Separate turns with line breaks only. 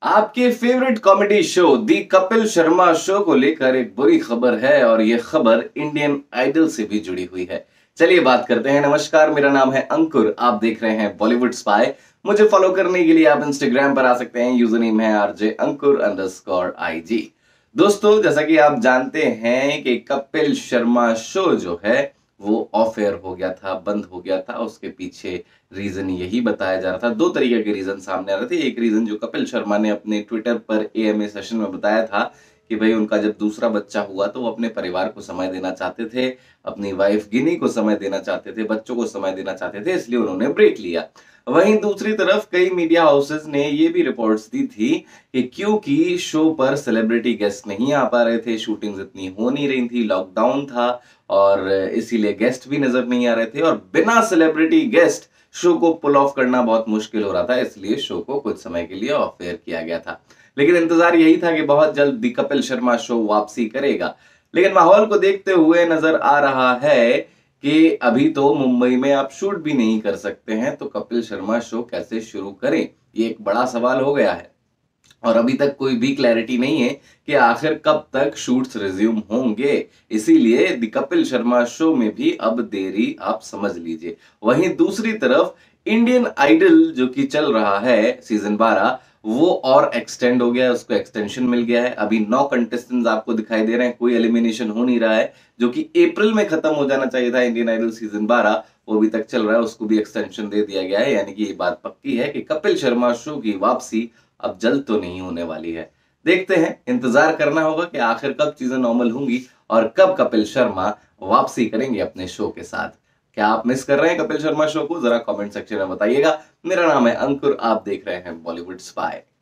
आपके favourite comedy show the Kapil Sharma show को लेकर एक बुरी खबर है और यह खबर इंडियन आइडल से भी जुड़ी हुई है। चलिए बात करते हैं। नमस्कार, मेरा नाम है अंकुर, आप देख रहे हैं बॉलीवुड स्पाई। मुझे फॉलो करने के लिए आप इंस्टाग्राम पर आ सकते हैं, यूजर नेम है RJ__IG। दोस्तों, जैसा कि आप जानते हैं कि कपिल शर्मा शो जो है वो ऑफ एयर हो गया था, बंद हो गया था। उसके पीछे रीजन यही बताया जा रहा था। दो तरीके के रीजन सामने आ रहे थे। एक रीजन जो कपिल शर्मा ने अपने ट्विटर पर AMA सेशन में बताया था कि भाई उनका जब दूसरा बच्चा हुआ तो वो अपने परिवार को समय देना चाहते थे, अपनी वाइफ गिनी को समय देना चाहते थे, बच्चों को समय देना चाहते थे, इसलिए उन्होंने ब्रेक लिया। वहीं दूसरी तरफ कई मीडिया हाउसेस ने ये भी रिपोर्ट्स दी थी कि क्योंकि शो पर सेलिब्रिटी गेस्ट नहीं आ पा रहे थे, शूटिंग्स इतनी हो नहीं रही थी, लॉकडाउन था और इसीलिए गेस्ट भी नजर नहीं आ रहे थे और बिना सेलिब्रिटी गेस्ट शो को पुल ऑफ करना बहुत मुश्किल हो रहा था, इसलिए शो को कुछ समय के लिए ऑफ एयर किया गया था। लेकिन इंतजार यही था कि बहुत जल्द दी कपिल शर्मा शो वापसी करेगा। लेकिन माहौल को देखते हुए नजर आ रहा है कि अभी तो मुंबई में आप शूट भी नहीं कर सकते हैं, तो कपिल शर्मा शो कैसे शुरू करें, ये एक बड़ा सवाल हो गया है। और अभी तक कोई भी क्लैरिटी नहीं है कि आखिर कब तक शूट्स रिज्यूम होंगे। इसीलिए द कपिल शर्मा शो में भी अब देरी आप समझ लीजिए। वहीं दूसरी तरफ इंडियन आइडल जो कि चल रहा है सीजन 12, वो और एक्सटेंड हो गया है, उसको एक्सटेंशन मिल गया है। अभी 9 कंटेस्टेंट्स आपको दिखाई दे रहे हैं, कोई एलिमिनेशन हो नहीं रहा है। जो कि अप्रैल में खत्म हो जाना चाहिए था इंडियन आइडल सीजन 12, वो अभी तक चल रहा है, उसको भी एक्सटेंशन दे दिया गया है। यानी कि ये बात पक्की है कि कपिल शर्मा शो की वापसी अब जल्द तो नहीं होने वाली है। देखते हैं, इंतजार करना होगा कि आखिर कब चीजें नॉर्मल होंगी और कब कपिल शर्मा वापसी करेंगे अपने शो के साथ। क्या आप मिस कर रहे हैं कपिल शर्मा शो को? जरा कमेंट सेक्शन में बताइएगा। मेरा नाम है अंकुर, आप देख रहे हैं बॉलीवुड स्पाई।